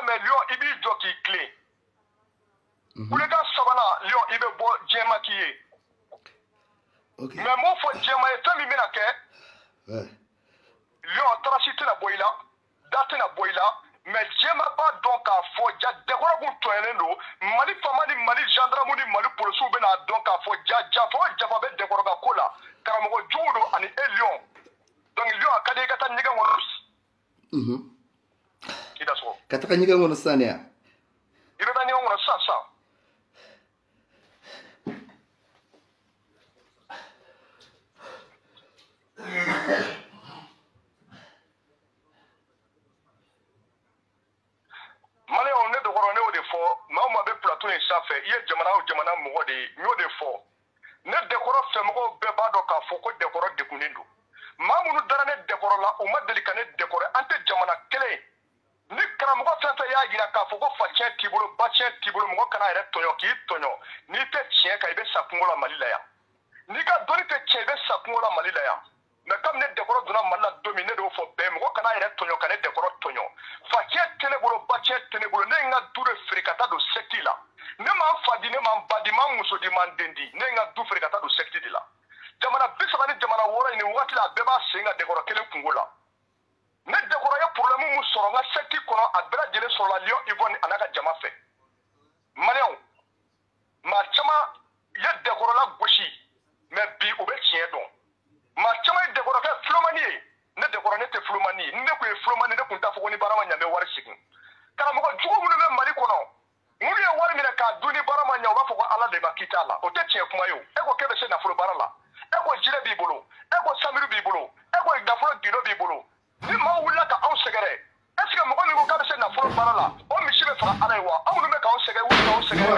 mais Lion il bi jɔ k'i tilen kulekan sabanan Lion i bɛ bɔ jɛma k'i ye mais m'o fɔ jɛma ye fɛn min bɛna kɛ Lion tarasi tɛna bɔ i la da tɛna bɔ i la mais jɛma b'a dɔn k'a fɔ ja dɛkɔrɔ kun tɔɲɔlen don Mali faama ni Mali gendarme ni Mali policiers bɛna dɔn k'a fɔ jafa o jafa bɛ dɛkɔrɔ ka ko la karamɔgɔ jugu don ani e Lion donc Lion a ka di i ka taa ɲɛgɛn kɔnɔ i da sɔgɔ ka taga ɲɛgɛn kɔnɔ sisan de wa i bɛ taa ɲɛgɛn kɔnɔ sisan Maliyɛnw ne dɔgɔrɔ ne y'o de fɔ maa o maa bɛ plateau in sanfɛ i ye jamana o jamana mɔgɔ de ye n y'o de fɔ ne dɛkɔrɔ fɛmɔgɔw bɛɛ b'a dɔn k'a fɔ ko dɛkɔrɔ degunnen don maa minnu dara ne dɛkɔrɔ la u ma deli ka ne dɛkɔrɔ an tɛ jamana kelen ni karamɔgɔ fɛn fɛn y'a jira k'a fɔ ko facɛn t'i bolo bacɛn t'i bolo mɔgɔ kana yɛrɛ tɔɲɔ k'i tɔɲɔ n'i tɛ tiɲɛ kan i bɛ sa kungo la Mali la yan n'i ka dɔnni tɛ tiɲɛ i bɛ sa kungo la Mali la yan mais comme ne dɛkɔrɔ donna Mali la don min ne de y'o fɔ bɛɛ mɔgɔ kana yɛrɛ tɔɲɔ ka ne dɛkɔrɔ tɔɲɔ facɛn tɛ ne bolo bacɛn tɛ ne bolo ne ye n ka du de feere ka taa don secte la ne m'an fa di ne m'an ba di m'an muso di m'an den di ne ye n ka du feere ka taa don secte de la jamana 30 ni jamana 6 in nin waati la a bɛɛ b'a sen ka dɛkɔrɔ kelen kungo la ne dɛkɔrɔ ye problème mun sɔrɔ n ka secte kɔnɔ a bɛɛ lajɛlen sɔrɔla Lion Yvonne a n'a ka jama fɛ Maliyɛnw maa caman ye dɛkɔrɔ la gosi mais bi u bɛ tiɲɛ dɔn maa caman ye dɛkɔrɔ kɛ filomani ye ne dɛkɔrɔ ne tɛ filomani ye ni ne kun ye filomani ne kun t'a fɔ ko ni baara ma ɲɛ n bɛ wari segin karamɔgɔ jugu minnu bɛ Mali kɔnɔ minnu ye wari minɛ k'a dun ni baara ma ɲɛ u b'a fɔ ko Ala de ma k'i t'a la o tɛ tiɲɛ kuma ye o e ko k'e bɛ se nafolo baara la e ko jire b'i bolo e ko samiru b'i bolo e ko nafolo gindo b'i bolo ni maa wulila ka anw sɛgɛrɛ est ce que mɔgɔ min ko k'a bɛ se nafolo baara la o misi bɛ faga Ala ye wa anw minnu bɛ k'anw sɛgɛrɛ wuli k'anw sɛgɛrɛ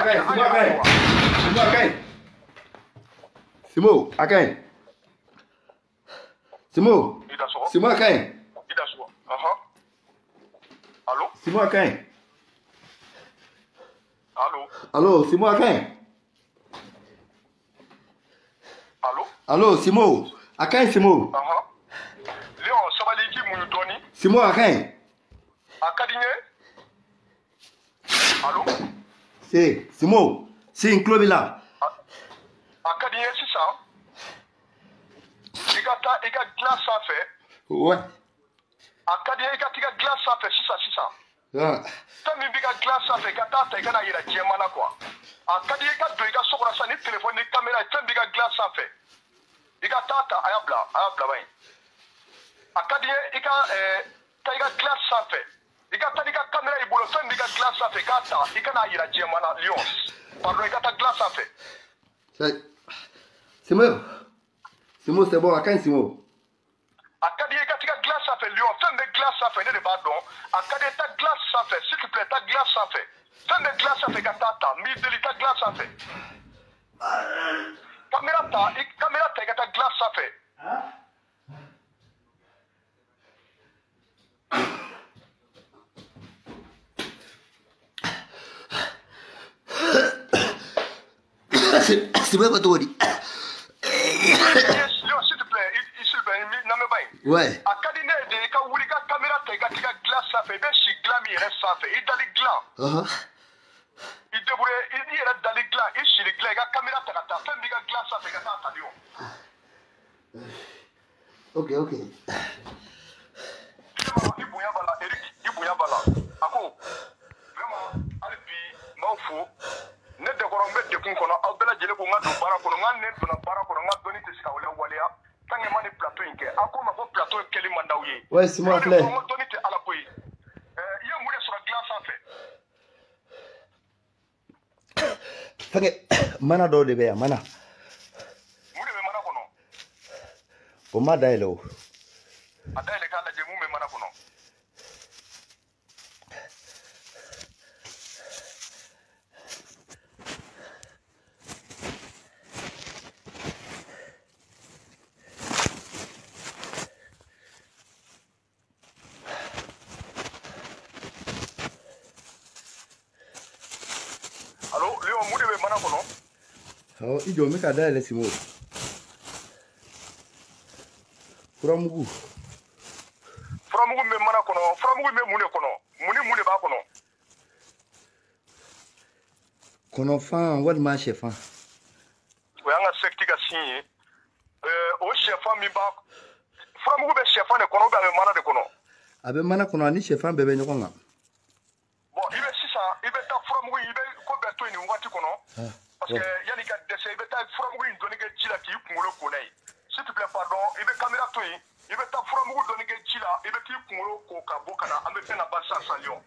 Simo Akain Simo Simo Akain Allô Simo Akain Allô Simo Akain Allô Simo Akain Simo Lion sabali ki mun doni Simo Akain akadinye Allô Simo si nklo bi la akadinye sisan i ka glace sanfɛ ouais akadinye i ka t'i ka glace sanfɛ sisan fɛn min b'i ka glace sanfɛ i ka taa ta i kana yira diɲɛma na quoi a ka di i ka don i ka so kɔnɔ sisan ni téléphone ni caméra fɛn b'i ka glace sanfɛ i ka taa ta a y'a bila ba in a ka di i ye i ka taa i ka glace sanfɛ i ka taa n'i ka caméra i bolo fɛn b'i ka glace sanfɛ i k'a ta i kana yira diɲɛma na Lion pardon i ka taa glace sanfɛ Simo c'est bon Akain Simo a ka di i ka t'i ka glace sanfɛ Lion fɛn bɛ glace sanfɛ ne de b'a dɔn a ka di i ta glace sanfɛ s'il te plaît ta glace sanfɛ fɛn bɛ glace sanfɛ i ka taa ta n b'i deli ta glace sanfɛ caméra ta i ka taa glace sanfɛ C'est pas toi dit Lion s'il te plaît n'en mets pas ouais a ka di ne ye de i ka wuli i ka caméra ta i ka t'i ka glace sanfɛ i bɛ si dilan min yɛrɛ sanfɛ i dali dilan i débrouiller i yɛrɛ dali dilan i sili dilan i ka caméra ta ka taa fɛn b'i ka glace sanfɛ i ka taa ta Lion ok i bonya b'a la Eric i bonya b'a la a ko vraiment hali bi n b'aw fo ne dɛkɔrɔ n bɛ dekun kɔnɔ aw bɛɛ lajɛlen ko n ka don baara kɔnɔ n ka ne donna baara kɔnɔ n ka dɔnni tɛ se ka waleya tant que ma ni plateau in kɛ a ko n ma ko plateau kɛli man d'aw ye ouais Simo filɛ n ka dɔnni tɛ Ala ko ye i ye mun de sɔrɔ dilan sanfɛ fɛngɛ mana dɔw de bɛ yan mana mun de bɛ mana kɔnɔ o ma dayɛlɛ o a dayɛlɛ k'a lajɛ mun bɛ mana kɔnɔ Allô Lion mun de bɛ mana kɔnɔ i jɔ n bɛ ka dayɛlɛ Simo furamugu furamugu min bɛ mana kɔnɔ furamugu min bɛ mun de kɔnɔ mun ni mun de b'a kɔnɔ kɔnɔfan walima sɛfan. O y'an ka secte ka signe ye. O sɛfan min b'a furamugu bɛ sɛfan de kɔnɔ ou bien a bɛ mana de kɔnɔ? A bɛ mana kɔnɔ ani sɛfan bɛɛ bɛ ɲɔgɔn kan. Bon i bɛ sisan i bɛ taa furamugu i bɛ ko bɛɛ to yen nin waati kɔnɔ. Parce que yanni ka dɛsɛ i bɛ taa furamugu in dɔɔni kɛ ji la k'i kunkolo ko n'a ye. S'il te plaît pardon i bɛ caméra to yen i bɛ taa furamugu dɔɔni kɛ ji la i bɛ t'i kunkolo ko ka bɔ ka na an bɛ fɛn na ba sisan san Lyon.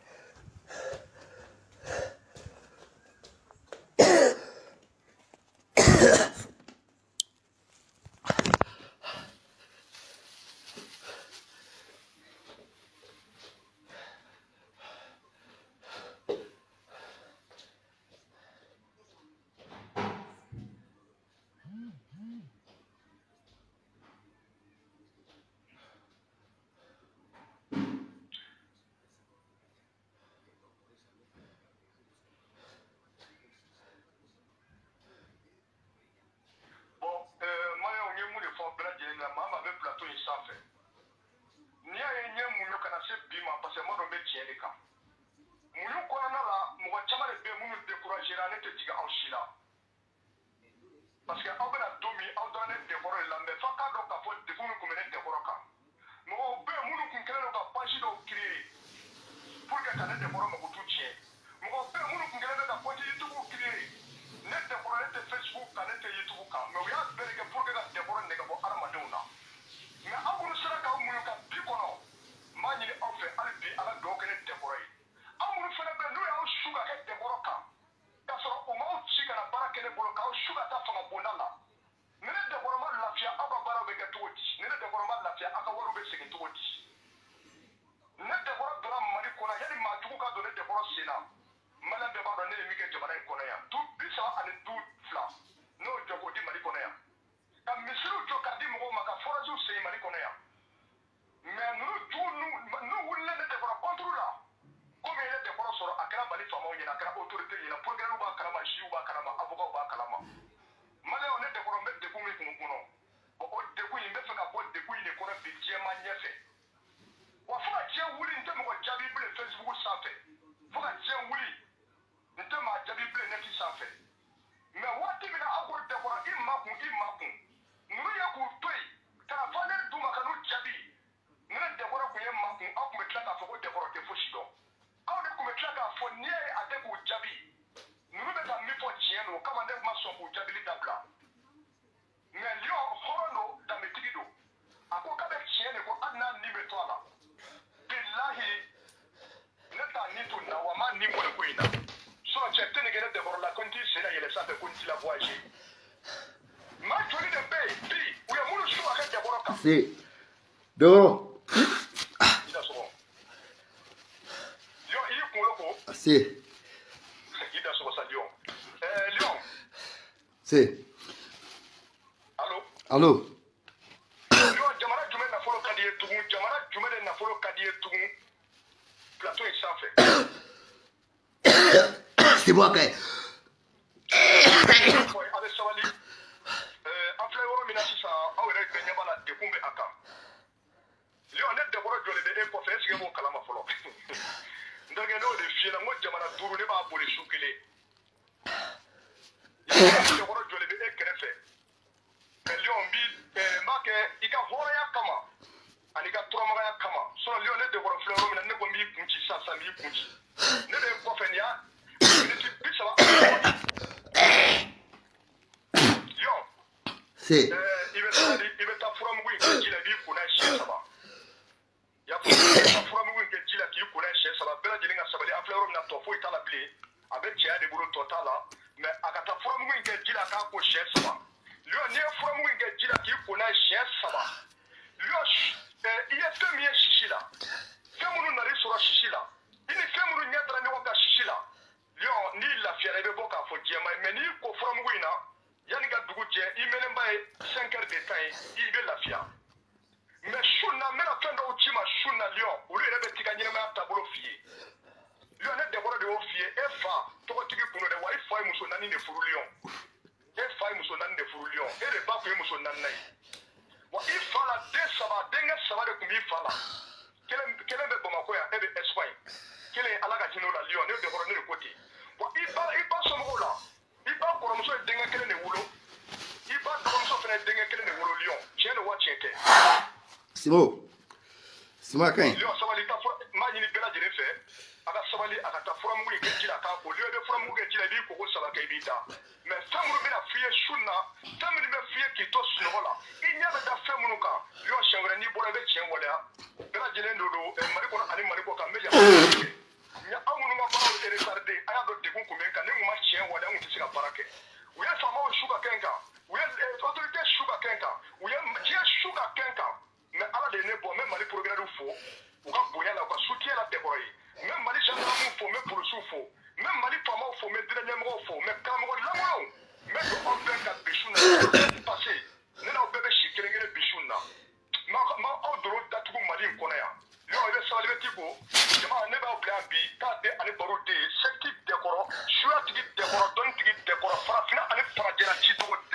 Sanfɛ n'i y'a ye n ye muɲu kana se bi ma parce que n b'a dɔn n bɛ tiɲɛ de kan muɲu kɔnɔna la mɔgɔ caman de bɛ yen minnu découragera ne tɛ jigin aw si la parce que aw bɛna don min aw dɔrɔn ne dɛkɔrɔ de la mais f'a k'a dɔn k'a fɔ degun min tun bɛ ne dɛkɔrɔ kan mɔgɔw bɛ yen minnu tun kɛlen don ka page dɔw créer pour que ka ne dɛkɔrɔ mago t'u tiɲɛ mɔgɔw bɛ yen minnu tun kɛlen bɛ ka compte YouTube créer ne dɛkɔrɔ ne tɛ Facebook kan ne tɛ YouTube kan mais u y'a bɛɛ de kɛ pour que ka dɛkɔrɔ nɛgɛ bɔ hadamadenw na. Mais aw minnu sera k'aw muɲu ka bi kɔnɔ n b'a ɲini aw fɛ hali bi ala dugawu kɛ ne dɛkɔrɔ ye aw minnu fana bɛ n'u y'aw su ka kɛ dɛkɔrɔ kan k'a sɔrɔ u m'aw ci ka na baara kɛ ne bolo k'aw su ka taa fanga bonda la ni ne dɛkɔrɔ ma lafiya aw ka baaraw bɛ kɛ cogo di ni ne dɛkɔrɔ ma lafiya aw ka wariw bɛ segin cogo di ne dɛkɔrɔ donna Mali kɔnɔ yanni maa jugu ka don ne dɛkɔrɔ sen na Malien bɛɛ b'a dɔn ne ye min kɛ jamana in kɔnɔ yan du 32 n'o jɔ k'o di Mali kɔnɔ yan ka misiriw jɔ k'a di mɔgɔw ma ka forage sen Mali kɔnɔ yan mais n'u wulila ne dɛkɔrɔ contre la komi ye ne dɛkɔrɔ sɔrɔ a kɛra Mali faamaw ɲɛna a kɛra autorité ɲɛna procureur b'a kalama juge b'a kalama avocat b'a kalama Malien ne dɛkɔrɔ n bɛ degun min kun kɔnɔ o degun in n bɛ fɛ ka bɔ degun in de kɔnɔ bi diɲɛma ɲɛfɛ wa fo ka diɲɛ wuli n tɛ mɔgɔ jaabi bilen Facebook sanfɛ fo ka diɲɛ wuli n tɛ maa jaabi bilen net sanfɛ mais waati min na aw ko dɛkɔrɔ i makun ninnu ye k'u to yen ka na valeur d'u ma ka n'u jaabi ni ne dɛkɔrɔ tun ye makun aw tun bɛ tila k'a fɔ ko dɛkɔrɔ tɛ fosi dɔn aw de tun bɛ tila k'a fɔ n'i ye a tɛ k'u jaabi ninnu bɛ ka min fɔ tiɲɛ don o kama ne ma sɔn k'u jaabili dabila mais Lyon hɔrɔn don danbetigi don a ko k'a bɛ tiɲɛ de ko hali n'a nin bɛ to a la bilahi ne t'a nin to nin na wa n m'a nin bɔ nin ko in na sinon cɛ tɛ nin kɛ ne dɛkɔrɔ la ko n t'i sen na yɛlɛ sanfɛ ko n t'i la voyager maa joli de bɛ yen bi u ye minnu su ka kɛ dɛkɔrɔ kan. Si dɔgɔrɔ. i da sɔgɔ Lyon i y'i kunkolo ko. Si. i da sɔgɔ sa Lyon. Lyon. Si. allo. allo. Lyon jamana jumɛn nafolo ka di ye tugun jamana jumɛn de nafolo ka di ye tugun plateau in sanfɛ. c'est bon kɛ. a bɛ sabali an filɛ yɔrɔ min na sisan aw yɛrɛ bɛɛ ɲɛ b'a la degun bɛ a kan Lyon ne dɛkɔrɔ jɔlen bɛ e kɔfɛ est-ce que e b'o kalama fɔlɔ n terikɛ n'o de f'i ɲɛna n ko jamana 5 ne b'a boli su kelen dɛkɔrɔ jɔlen bɛ e kɛrɛfɛ mais Lyon n b'a kɛ i ka hɔrɔnya kama ani i ka turamagaya kama sinon Lyon ne dɛkɔrɔ filɛ yɔrɔ min na ne ko n b'i kun ci sisan n b'i kun ci ne de ye kɔfɛ nin y'a miniti 30 Lyon. Si. I bɛ taa furamugu in kɛ ji la i b'i kun n'a ye siɲɛ 3 i y'a fɔ i bɛ taa furamugu in kɛ ji la k'i kun n'a ye siɲɛ 3 bɛɛ lajɛlen ka sabali an filɛ yɔrɔ min na tɔ foyi t'a la bilen a bɛ cɛya de bolo tɔ t'a la mais a ka taa furamugu in kɛ ji la k'a ko siɲɛ 3 Lyon n'i ye furamugu in kɛ ji la k'i kun n'a ye siɲɛ 3 Lyon i ye fɛn min ye sisi la fɛn minnu nan'i sɔrɔ sisi la i ni fɛn minnu ɲɛ dara ɲɔgɔn kan sisi la Lyon n'i lafiyara i bɛ bɔ k'a fɔ diɲɛma ye mais n'i ko furamugu in na yanni ka dugu jɛ i mɛnenba ye 5 heures de temps ye i bɛ lafiya mais su na n bɛna fɛn dɔw ci ma su na Lyon olu yɛrɛ bɛ t'i ka ɲɛnamaya taabolo f'i ye Lyon ne dɛkɔrɔ de y'o f'i ye e fa tɔgɔtigi kun don dɛ wa i fa ye muso 4 de furu Lyon e fa ye muso 4 de furu Lyon e de ba kun ye muso 4 ye wa i fa la den 3 denkɛ 3 de kun b'i fa la kelen bɛ Bamakɔ yan e bɛ Espagne kelen Ala ka hinɛ o la Lyon ne dɛkɔrɔ ne de ko ten wa i ba somɔgɔw la b'a kɔrɔmuso ye denkɛ kelen de wolo i b'a dɔgɔmuso fana ye denkɛ kelen de wolo Lion tiɲɛ de wa tiɲɛ tɛ Simo a ka ɲi Lion sabali ka fura m'a ɲini bɛɛ lajɛlen fɛ a ka sabali a ka taa furamugu in kɛ ji la k'a ko Lion i bɛ furamugu kɛ ji la i b'i koko 3 kɛ i b'i ta mais fɛn minnu bɛna f'i ye su na fɛn minnu bɛ f'i ye k'i to sunɔgɔ la i ɲɛ bɛ da fɛn minnu kan Lion siɲɛ wɛrɛ n'i bɔra i bɛ tiɲɛ waleya bɛɛ lajɛlen don Mali kɔnɔ ani Mali kɔ kan n bɛ yafa aw minnu ka baaraw retardé a y'a dɔn degun kun bɛ n kan ne kun ma tiɲɛ waleya n kun tɛ se ka baara kɛ u ye faamaw su ka kɛ n kan u ye autorité su ka kɛ n kan u ye diɲɛ su ka kɛ n kan mais Ala de ye ne bɔ n bɛ Mali progrès fo u ka bonya la u ka soutien la Dɛkɔrɔ ye n bɛ Mali gendarmew fo n bɛ policiers fo n bɛ Mali faamaw fo n bɛ diinɛ ɲɛmɔgɔw fo mais karamɔgɔ lamɔnaw n bɛ don aw bɛɛ ka bi su na passé ne n'aw bɛɛ bɛ si kelen kelen bi su na ma aw doron datugu Mali in kɔnɔ yan Lion i bɛ sabali bɛ t'i ko jama ne b'aw bila yan bi k'a bɛ ani baro de ye secte Dɛkɔrɔ suyatigi Dɛkɔrɔ dɔnnitigi Dɛkɔrɔ farafinna ani farajɛla cicogo